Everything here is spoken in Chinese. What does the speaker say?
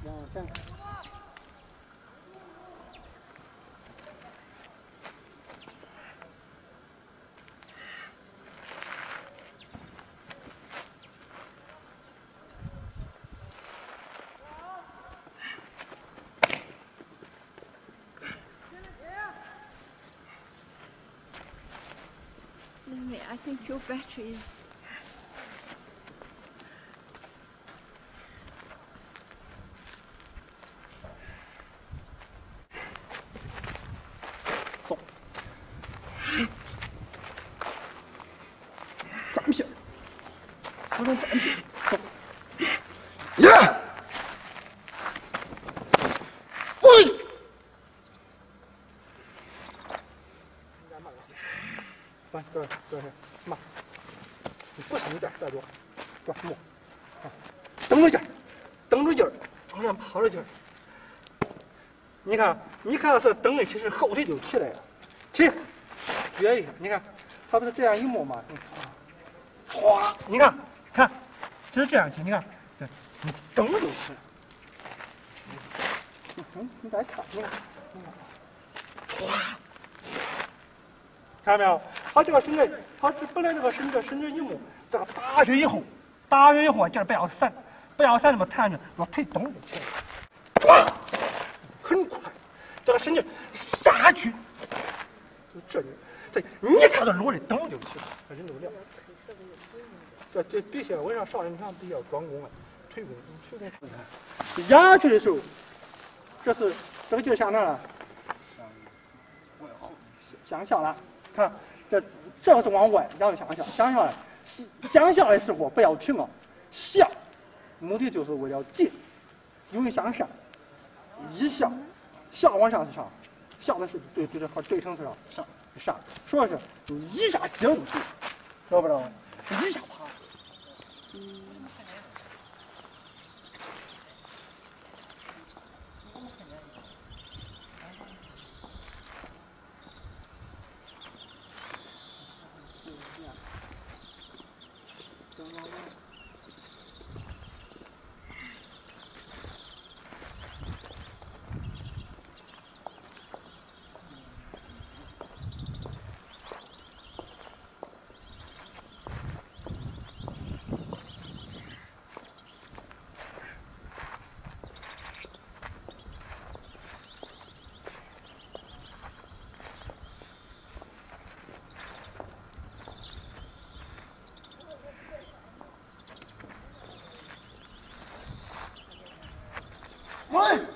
往前。 I think your battery is. 走。转撇，始终转撇，走。呀！喂！ 对，慢，你不行再多，摸，啊，蹬着劲儿，蹬着劲儿，往上跑着劲儿。你看是蹬的，其实后腿就起来了，起，撅一下，你看，它不是这样一摸嘛，歘，你看，就是这样起，你看，对，你蹬就起来。你再看，你看，歘。 看到没有？他这个绳子，他本来这个绳子一摸，这个打下去以后啊，劲儿不要散那么弹着，我腿蹬就起来，唰，很快，这个绳子下去，就这里，你看到落的蹬就起来，这人都亮。这必须我让少林堂比较专攻啊，腿功。压下去的时候，这个就像哪了？向下了。 看，这个是往外，然后向下的时候不要停啊，下，目的就是为了进，因为向上，一下，下往上是上，下的是对这和对称是上，说的是你一下接住去，知道不知道？一下爬。喂。